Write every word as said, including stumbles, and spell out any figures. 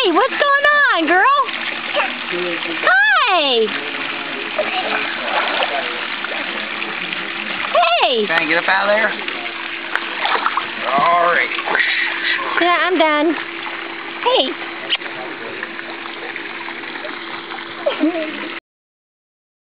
Hey, what's going on, girl? Hi. Hey. Trying to get up out of there? All right. Yeah, I'm done. Hey.